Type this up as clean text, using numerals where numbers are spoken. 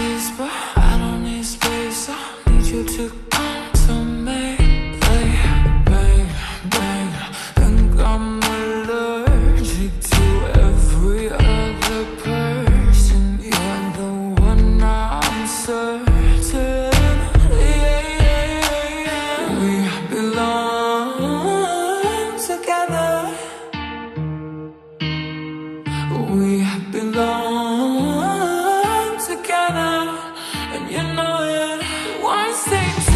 peace, but I don't need space. I need you to come to me. Bang, bang, bang. Think I'm allergic to every other person. You're the one I'm certain. Yeah, yeah, yeah. We belong together. We belong together, and you know it. One thing.